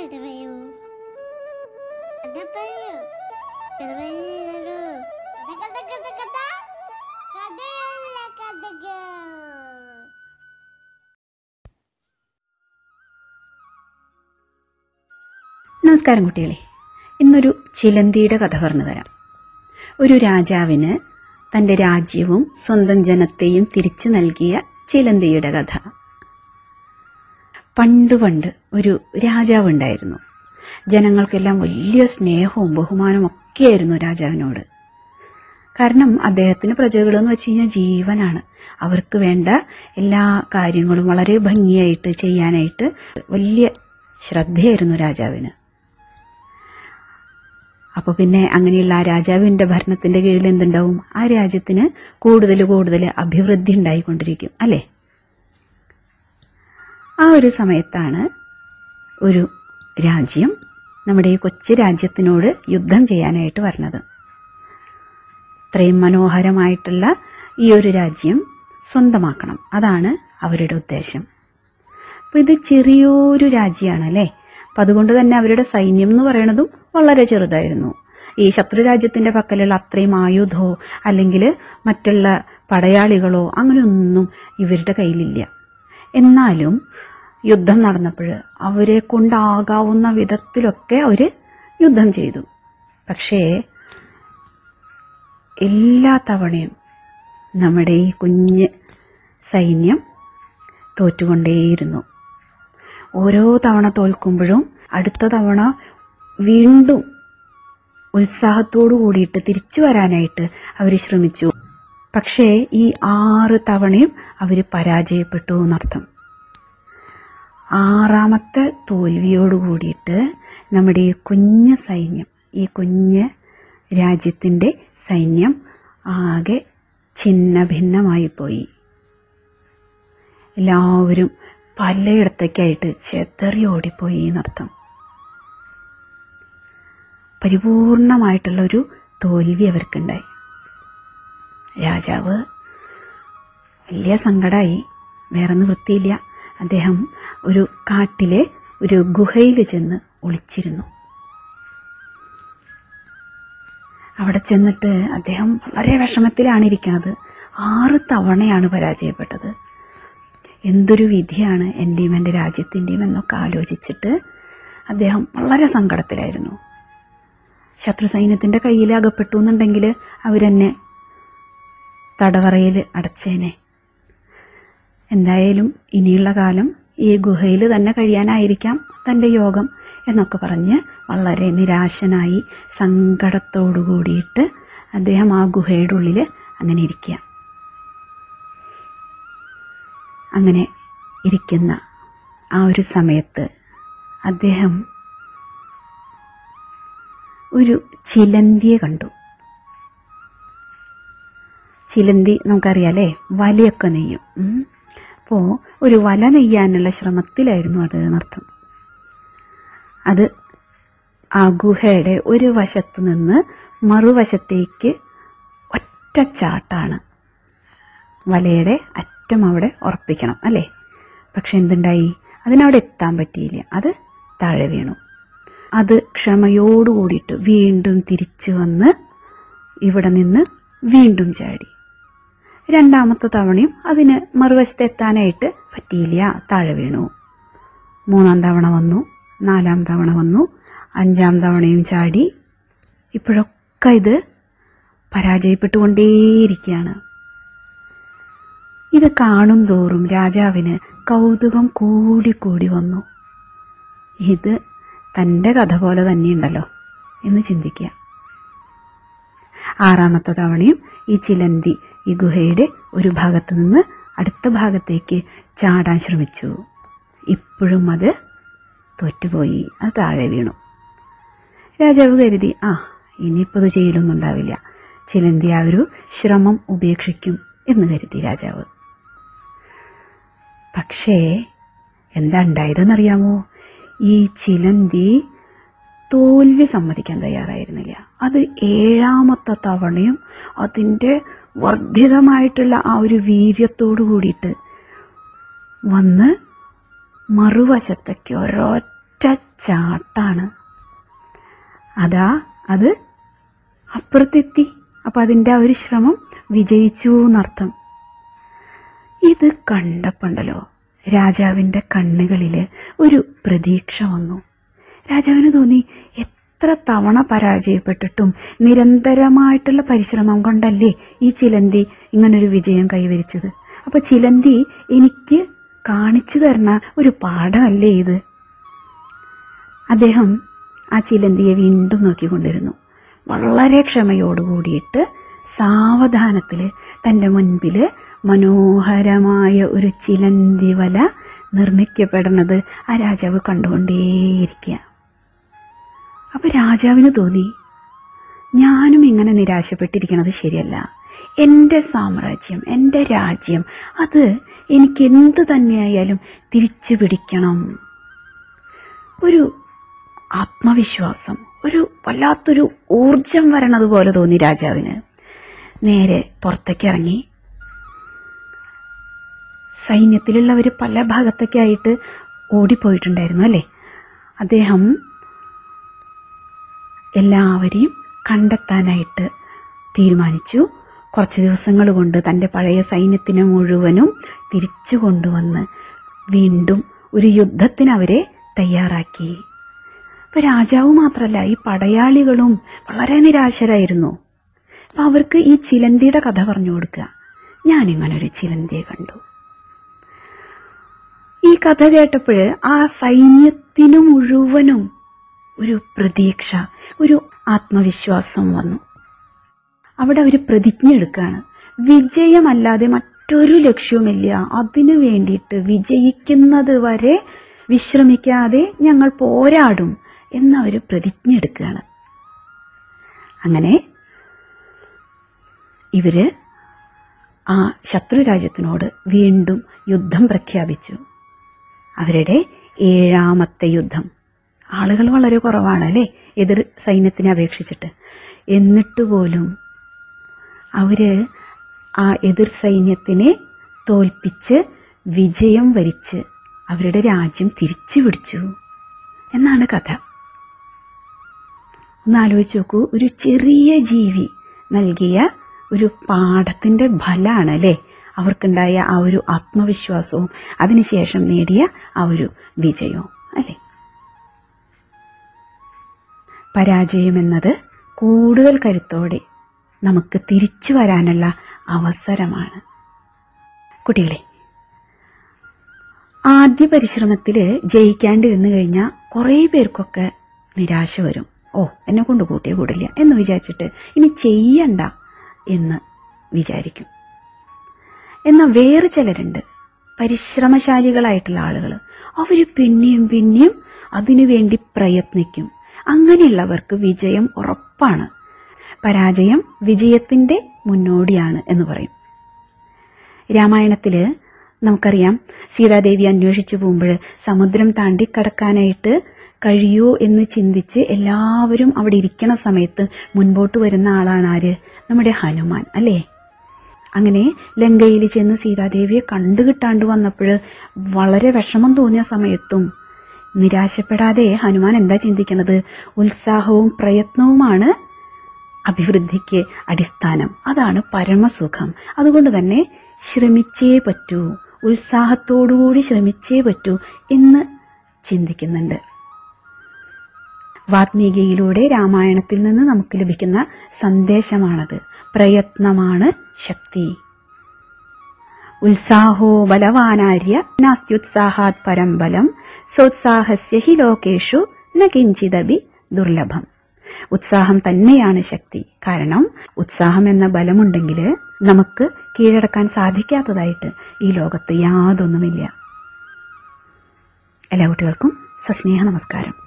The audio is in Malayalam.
കഥ പറയൂ, കഥ പറയൂ, കഥ പറയൂ, കഥ കഥ കഥ കഥ കഥയല്ല കഥകൾ. നമസ്കാരം കുട്ടികളെ, ഇന്നൊരു ചിലന്തിയുടെ കഥ പറഞ്ഞു തരാം. ഒരു രാജാവിന് തൻ്റെ രാജ്യവും സ്വന്തം ജനത്തെയും തിരിച്ചു നൽകിയ ചിലന്തിയുടെ കഥ. പണ്ട് ഒരു രാജാവ് ഉണ്ടായിരുന്നു. ജനങ്ങൾക്കെല്ലാം വലിയ സ്നേഹവും ബഹുമാനവും ഒക്കെയായിരുന്നു രാജാവിനോട്. കാരണം അദ്ദേഹത്തിന് പ്രജകളെന്ന് വെച്ച് കഴിഞ്ഞാൽ ജീവനാണ്. അവർക്ക് വേണ്ട എല്ലാ കാര്യങ്ങളും വളരെ ഭംഗിയായിട്ട് ചെയ്യാനായിട്ട് വലിയ ശ്രദ്ധയായിരുന്നു രാജാവിന്. അപ്പോൾ പിന്നെ അങ്ങനെയുള്ള ആ രാജാവിൻ്റെ ഭരണത്തിൻ്റെ കീഴിൽ എന്തുണ്ടാവും? ആ രാജ്യത്തിന് കൂടുതൽ അഭിവൃദ്ധി ഉണ്ടായിക്കൊണ്ടിരിക്കും, അല്ലേ? ആ ഒരു സമയത്താണ് ഒരു രാജ്യം നമ്മുടെ ഈ കൊച്ചു രാജ്യത്തിനോട് യുദ്ധം ചെയ്യാനായിട്ട് വരുന്നത്. ഇത്രയും മനോഹരമായിട്ടുള്ള ഈ ഒരു രാജ്യം സ്വന്തമാക്കണം, അതാണ് അവരുടെ ഉദ്ദേശം. അപ്പോൾ ഇത് ചെറിയൊരു രാജ്യമാണ്, അല്ലേ? അപ്പം അതുകൊണ്ട് തന്നെ അവരുടെ സൈന്യം എന്ന് പറയുന്നതും വളരെ ചെറുതായിരുന്നു. ഈ ശത്രു രാജ്യത്തിൻ്റെ പക്കലുള്ള അത്രയും ആയുധമോ അല്ലെങ്കിൽ മറ്റുള്ള പടയാളികളോ അങ്ങനെയൊന്നും ഇവരുടെ കയ്യിലില്ല. എന്നാലും യുദ്ധം നടന്നപ്പോൾ അവരെ കൊണ്ടാകാവുന്ന വിധത്തിലൊക്കെ അവർ യുദ്ധം ചെയ്തു. പക്ഷേ എല്ലാ തവണയും നമ്മുടെ ഈ കുഞ്ഞ് സൈന്യം തോറ്റുകൊണ്ടേയിരുന്നു. ഓരോ തവണ തോൽക്കുമ്പോഴും അടുത്ത തവണ വീണ്ടും ഉത്സാഹത്തോടു കൂടിയിട്ട് തിരിച്ചു വരാനായിട്ട് അവർ ശ്രമിച്ചു. പക്ഷേ ഈ 6 തവണയും അവർ പരാജയപ്പെട്ടു എന്നർത്ഥം. 6ാമത്തെ തോൽവിയോട് കൂടിയിട്ട് നമ്മുടെ ഈ കുഞ്ഞ് സൈന്യം, ഈ കുഞ്ഞ് രാജ്യത്തിൻ്റെ സൈന്യം ആകെ ഛിന്ന ഭിന്നമായി പോയി. എല്ലാവരും പലയിടത്തേക്കായിട്ട് ചെതറി ഓടിപ്പോയി എന്നർത്ഥം. പരിപൂർണമായിട്ടുള്ളൊരു തോൽവി അവർക്കുണ്ടായി. രാജാവ് വലിയ സങ്കടമായി. വേറെ നിവൃത്തിയില്ല. അദ്ദേഹം ഒരു കാട്ടിലെ ഒരു ഗുഹയിൽ ചെന്ന് ഒളിച്ചിരുന്നു. അവിടെ ചെന്നിട്ട് അദ്ദേഹം വളരെ വിഷമത്തിലാണ് ഇരിക്കുന്നത്. 6 തവണയാണ് പരാജയപ്പെട്ടത്. എന്തൊരു വിധിയാണ് എൻ്റെയും എൻ്റെ രാജ്യത്തിൻ്റെയും എന്നൊക്കെ ആലോചിച്ചിട്ട് അദ്ദേഹം വളരെ സങ്കടത്തിലായിരുന്നു. ശത്രു സൈന്യത്തിൻ്റെ കയ്യിൽ അകപ്പെട്ടു എന്നുണ്ടെങ്കിൽ അവരെന്നെ തടവറയിൽ അടച്ചേനെ. എന്തായാലും ഇനിയുള്ള കാലം ഈ ഗുഹയിൽ തന്നെ കഴിയാനായിരിക്കാം തൻ്റെ യോഗം എന്നൊക്കെ പറഞ്ഞ് വളരെ നിരാശനായി സങ്കടത്തോടു കൂടിയിട്ട് അദ്ദേഹം ആ ഗുഹയുടെ ഉള്ളിൽ അങ്ങനെ ഇരിക്കുക. അങ്ങനെ ഇരിക്കുന്ന ആ ഒരു സമയത്ത് അദ്ദേഹം ഒരു ചിലന്തിയെ കണ്ടു. ചിലന്തി നമുക്കറിയാലേ, വലയൊക്കെ നെയ്യും. അപ്പോൾ ഒരു വല നെയ്യാനുള്ള ശ്രമത്തിലായിരുന്നു അത് എന്നർത്ഥം. അത് ആ ഗുഹയുടെ ഒരു വശത്ത് നിന്ന് മറുവശത്തേക്ക് ഒറ്റച്ചാട്ടാണ്. വലയുടെ അറ്റം അവിടെ ഉറപ്പിക്കണം, അല്ലേ? പക്ഷെ എന്തുണ്ടായി? അതിനവിടെ എത്താൻ പറ്റിയില്ല. അത് താഴെ വീണു. അത് ക്ഷമയോടുകൂടിയിട്ട് വീണ്ടും തിരിച്ചു വന്ന് ഇവിടെ നിന്ന് വീണ്ടും ചാടി. 2ാമത്തെ തവണയും അതിന് മറുവശത്ത് എത്താനായിട്ട് പറ്റിയില്ല, താഴെ വീണു. 3ാം തവണ വന്നു, 4ാം തവണ വന്നു, 5ാം തവണയും ചാടി. ഇപ്പോഴൊക്കെ ഇത് പരാജയപ്പെട്ടുകൊണ്ടേയിരിക്കുകയാണ്. ഇത് കാണും തോറും രാജാവിന് കൗതുകം കൂടി വന്നു. ഇത് തൻ്റെ കഥ പോലെ തന്നെയുണ്ടല്ലോ എന്ന് ചിന്തിക്കുക. 6ാമത്തെ തവണയും ഈ ചിലന്തി ഈ ഗുഹയുടെ ഒരു ഭാഗത്ത് നിന്ന് അടുത്ത ഭാഗത്തേക്ക് ചാടാൻ ശ്രമിച്ചു. ഇപ്പോഴും അത് തോറ്റുപോയി, അത് താഴെ വീണു. രാജാവ് കരുതി, ഇനിയിപ്പോൾ ഇത് ചെയ്യലൊന്നും ഉണ്ടാവില്ല, ചിലന്തി ആ ഒരു ശ്രമം ഉപേക്ഷിക്കും എന്ന് കരുതി രാജാവ്. പക്ഷേ എന്താ ഉണ്ടായതെന്നറിയാമോ? ഈ ചിലന്തി തോൽവി സമ്മതിക്കാൻ തയ്യാറായിരുന്നില്ല. അത് 7ാമത്തെ തവണയും അതിൻ്റെ വർദ്ധിതമായിട്ടുള്ള ആ ഒരു വീര്യത്തോടു കൂടിയിട്ട് വന്ന് മറുവശത്തേക്ക് ഒരൊറ്റ ഒറ്റ ചാട്ടാണ്. അതാ അത് അപ്പുറത്തെത്തി. അപ്പം അതിൻ്റെ ആ ഒരു ശ്രമം വിജയിച്ചു എന്നർത്ഥം. ഇത് കണ്ടപ്പോണ്ടല്ലോ രാജാവിൻ്റെ കണ്ണുകളിൽ ഒരു പ്രതീക്ഷ വന്നു. രാജാവിന് തോന്നി, എത്ര തവണ പരാജയപ്പെട്ടിട്ടും നിരന്തരമായിട്ടുള്ള പരിശ്രമം കൊണ്ടല്ലേ ഈ ചിലന്തി ഇങ്ങനൊരു വിജയം കൈവരിച്ചത്. അപ്പോൾ ചിലന്തി എനിക്ക് കാണിച്ചു തരുന്ന ഒരു പാഠമല്ലേ ഇത്. അദ്ദേഹം ആ ചിലന്തിയെ വീണ്ടും നോക്കിക്കൊണ്ടിരുന്നു. വളരെ ക്ഷമയോടുകൂടിയിട്ട് സാവധാനത്തിൽ തൻ്റെ മുൻപിൽ മനോഹരമായ ഒരു ചിലന്തി വല നിർമ്മിക്കപ്പെടുന്നത് ആ രാജാവ് കണ്ടുകൊണ്ടേയിരിക്കുക. അപ്പോൾ രാജാവിന് തോന്നി, ഞാനും ഇങ്ങനെ നിരാശപ്പെട്ടിരിക്കുന്നത് ശരിയല്ല. എൻ്റെ സാമ്രാജ്യം, എൻ്റെ രാജ്യം, അത് എനിക്ക് എന്ത് തന്നെയായാലും തിരിച്ചു പിടിക്കണം. ഒരു ആത്മവിശ്വാസം, ഒരു വല്ലാത്തൊരു ഊർജം വരണത് പോലെ തോന്നി രാജാവിന്. നേരെ പുറത്തേക്ക് ഇറങ്ങി. സൈന്യത്തിലുള്ളവർ പല ഭാഗത്തേക്കായിട്ട് ഓടിപ്പോയിട്ടുണ്ടായിരുന്നു അല്ലേ. അദ്ദേഹം എല്ലാവരെയും കണ്ടെത്താനായിട്ട് തീരുമാനിച്ചു. കുറച്ച് ദിവസങ്ങൾ കൊണ്ട് തൻ്റെ പഴയ സൈന്യത്തിനെ മുഴുവനും തിരിച്ചു കൊണ്ടുവന്ന് വീണ്ടും ഒരു യുദ്ധത്തിന് അവരെ തയ്യാറാക്കി. ഇപ്പം രാജാവ് മാത്രമല്ല, ഈ പടയാളികളും വളരെ നിരാശരായിരുന്നു. അപ്പം അവർക്ക് ഈ ചിലന്തിയുടെ കഥ പറഞ്ഞു കൊടുക്കുക. ഞാനിങ്ങനൊരു ചിലന്തിയെ കണ്ടു. ഈ കഥ കേട്ടപ്പോൾ ആ സൈന്യത്തിനു മുഴുവനും ഒരു പ്രതീക്ഷ, ഒരു ആത്മവിശ്വാസം വന്നു. അവിടെ അവർ പ്രതിജ്ഞ എടുക്കുകയാണ്, വിജയമല്ലാതെ മറ്റൊരു ലക്ഷ്യവുമില്ല, അതിനു വേണ്ടിയിട്ട് വിജയിക്കുന്നത് വരെ വിശ്രമിക്കാതെ ഞങ്ങൾ പോരാടും എന്നവർ പ്രതിജ്ഞ എടുക്കുകയാണ്. അങ്ങനെ ഇവര് ആ ശത്രുരാജ്യത്തിനോട് വീണ്ടും യുദ്ധം പ്രഖ്യാപിച്ചു. അവരുടെ 7ാമത്തെ യുദ്ധം. ആളുകൾ വളരെ കുറവാണ് അല്ലേ, എതിർ സൈന്യത്തിനെ അപേക്ഷിച്ചിട്ട്. എന്നിട്ട് പോലും അവര് ആ എതിർ സൈന്യത്തിനെ തോൽപ്പിച്ച് വിജയം വരിച്ച് അവരുടെ രാജ്യം തിരിച്ചു പിടിച്ചു എന്നാണ് കഥ. ഒന്ന് ആലോചിച്ച് നോക്കൂ, ഒരു ചെറിയ ജീവി നൽകിയ ഒരു പാഠത്തിൻ്റെ ഫലമാണ് അല്ലേ അവർക്കുണ്ടായ ആ ഒരു ആത്മവിശ്വാസവും അതിനുശേഷം നേടിയ ആ ഒരു വിജയവും അല്ലേ. പരാജയം എന്നത് കൂടുതൽ കരുത്തോടെ നമുക്ക് തിരിച്ചു വരാനുള്ള അവസരമാണ്. കുട്ടികളെ, ആദ്യ പരിശ്രമത്തിൽ ജയിക്കാണ്ടിരുന്നു കഴിഞ്ഞാൽ കുറേ പേർക്കൊക്കെ നിരാശ വരും. എന്നെ കൊണ്ട് കൂട്ടിയേ കൂടില്ല എന്ന് വിചാരിച്ചിട്ട് ഇനി ചെയ്യണ്ട എന്ന് വിചാരിക്കും. എന്നാൽ വേറെ ചിലരുണ്ട്, പരിശ്രമശാലികളായിട്ടുള്ള ആളുകൾ. അവർ പിന്നെയും പിന്നെയും അതിനുവേണ്ടി പ്രയത്നിക്കും. അങ്ങനെയുള്ളവർക്ക് വിജയം ഉറപ്പാണ്. പരാജയം വിജയത്തിൻ്റെ മുന്നോടിയാണ് എന്ന് പറയും. രാമായണത്തിൽ നമുക്കറിയാം, സീതാദേവി അന്വേഷിച്ചു പോകുമ്പോൾ സമുദ്രം താണ്ടിക്കടക്കാനായിട്ട് കഴിയുമോ എന്ന് ചിന്തിച്ച് എല്ലാവരും അവിടെ ഇരിക്കണ സമയത്ത് മുൻപോട്ട് വരുന്ന ആളാണ് ആര്? നമ്മുടെ ഹനുമാൻ അല്ലേ. അങ്ങനെ ലങ്കയിൽ ചെന്ന് സീതാദേവിയെ കണ്ടുകിട്ടാണ്ട് വന്നപ്പോൾ വളരെ വിഷമം തോന്നിയ സമയത്തും നിരാശപ്പെടാതെ ഹനുമാൻ എന്താ ചിന്തിക്കുന്നത്? ഉത്സാഹവും പ്രയത്നവുമാണ് അഭിവൃദ്ധിക്ക് അടിസ്ഥാനം, അതാണ് പരമസുഖം. അതുകൊണ്ട് തന്നെ ശ്രമിച്ചേ പറ്റൂ, ഉത്സാഹത്തോടുകൂടി ശ്രമിച്ചേ പറ്റൂ എന്ന് ചിന്തിക്കുന്നുണ്ട്. വാത്മീകിയിലൂടെ രാമായണത്തിൽ നിന്ന് നമുക്ക് ലഭിക്കുന്ന സന്ദേശമാണത്. പ്രയത്നമാണ് ശക്തി. ഉത്സാഹോ ബലവാനാര്യ നാസ്ത്യുത്സാഹാത് പരം ബലം സോത്സാഹസ്യ ഹി ലോകേഷു ന കിഞ്ചിദപി ദുർലഭം. ഉത്സാഹം തന്നെയാണ് ശക്തി. കാരണം ഉത്സാഹം എന്ന ബലമുണ്ടെങ്കിൽ നമുക്ക് കീഴടക്കാൻ സാധിക്കാത്തതായിട്ട് ഈ ലോകത്ത് യാതൊന്നുമില്ല. എല്ലാ കുട്ടികൾക്കും സസ്നേഹ നമസ്കാരം.